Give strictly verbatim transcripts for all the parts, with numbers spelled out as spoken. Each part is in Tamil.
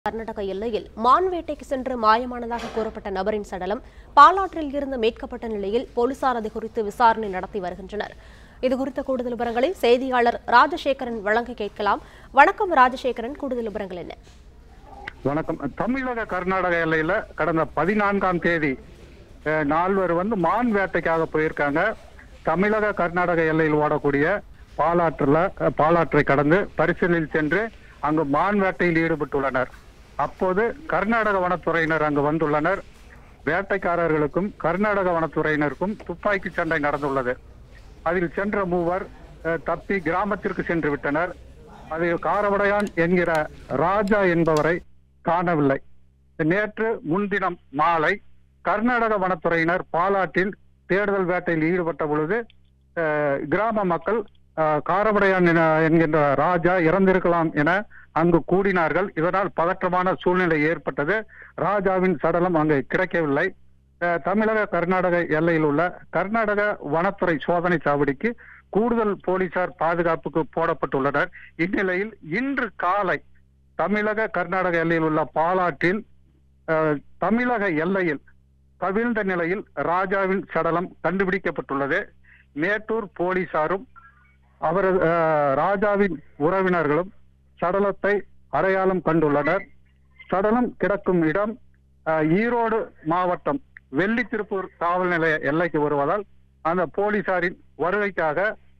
கர்நாடக எல்லையில் மான் வேட்டைக்கு சென்று மாயமானதாக கூறப்பட்ட நபரின் சடலம் பாலாற்றில் இருந்து மீட்கப்பட்ட நிலையில் போலீசார் அது குறித்து விசாரணை நடத்தி வருகின்றனர். இதுகுறித்த கூடுதல் விவரங்களை செய்தியாளர் ராஜசேகரன் வழங்க கேட்கலாம். வணக்கம் ராஜசேகரன், கூடுதல் விவரங்கள் என்ன? வணக்கம். தமிழக கர்நாடக எல்லையில கடந்த பதினான்காம் தேதி நால்வர் வந்து மான் வேட்டைக்காக போயிருக்காங்க. தமிழக கர்நாடக எல்லையில் ஓடக்கூடிய பாலாற்றுல பாலாற்றை கடந்து பரிசலில் சென்று அங்கு மான் வேட்டையில் ஈடுபட்டுள்ளனர். அப்போது கர்நாடக வனத்துறையினர் அங்கு வந்துள்ளனர். வேட்டைக்காரர்களுக்கும் கர்நாடக வனத்துறையினருக்கும் துப்பாக்கி சண்டை நடந்துள்ளது. அதில் சென்ற மூவர் தப்பி கிராமத்திற்கு சென்று விட்டனர். அதில் காரவடையான் என்கிற ராஜா என்பவரை காணவில்லை. நேற்று முன்தினம் மாலை கர்நாடக வனத்துறையினர் பாலாற்றில் தேடுதல் வேட்டையில் ஈடுபட்ட பொழுது கிராம மக்கள் காரவடையான் என்கின்ற ராஜா இறந்திருக்கலாம் என அங்கு கூடினார்கள். இதனால் பதற்றமான சூழ்நிலை ஏற்பட்டது. ராஜாவின் சடலம் அங்கு கிடைக்கவில்லை. தமிழக கர்நாடக எல்லையில் உள்ள கர்நாடக வனத்துறை சோதனை சாவடிக்கு கூடுதல் போலீசார் பாதுகாப்புக்கு போடப்பட்டுள்ளனர். இந்நிலையில் இன்று காலை தமிழக கர்நாடக எல்லையில் உள்ள பாலாற்றில் தமிழக எல்லையில் கவிழ்ந்த நிலையில் ராஜாவின் சடலம் கண்டுபிடிக்கப்பட்டுள்ளது. மேட்டூர் போலீசாரும் அவரது ராஜாவின் உறவினர்களும் சடலத்தை அடையாளம் கண்டுள்ளனர். சடலம் கிடக்கும் இடம் ஈரோடு மாவட்டம் வெள்ளித்திருப்பூர் காவல் நிலைய எல்லைக்கு வருவதால் அந்த போலீசாரின் வருகைக்காக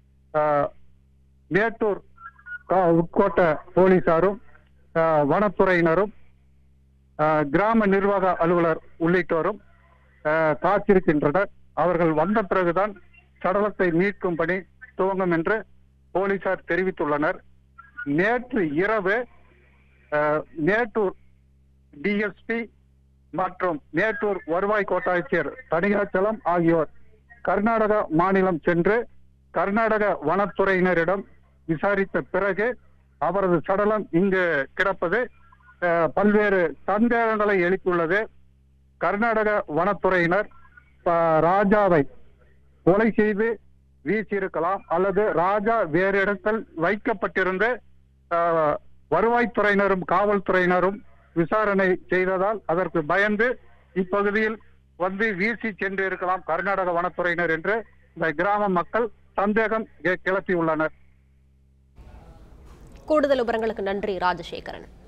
மேட்டூர் உட்கோட்ட போலீசாரும் வனத்துறையினரும் கிராம நிர்வாக அலுவலர் உள்ளிட்டோரும் காத்திருக்கின்றனர். அவர்கள் வந்த பிறகுதான் சடலத்தை மீட்கும் பணி துவங்கும் என்று போலீசார் தெரிவித்துள்ளனர். நேற்று இரவு மேட்டூர் டிஎஸ்பி மற்றும் மேட்டூர் வருவாய் கோட்டாட்சியர் தனியாச்சலம் ஆகியோர் கர்நாடக மாநிலம் சென்று கர்நாடக வனத்துறையினரிடம் விசாரித்த பிறகு அவரது சடலம் இங்கு கிடப்பது பல்வேறு சந்தேகங்களை எழுப்பியுள்ளது. கர்நாடக வனத்துறையினர் ராஜாவை கொலை செய்து வீசியிருக்கலாம் அல்லது ராஜா வேறு இடத்தில் வைக்கப்பட்டிருந்த வருவாய்த்துறையினரும் காவல்துறையினரும் விசாரணை செய்ததால் அதற்கு பயந்து இப்பகுதியில் வந்து வீசி சென்று இருக்கலாம் கர்நாடக வனத்துறையினர் என்று இந்த கிராம மக்கள் சந்தேகம் கிளப்பியுள்ளனர். கூடுதல் விவரங்களுக்கு நன்றி ராஜசேகரன்.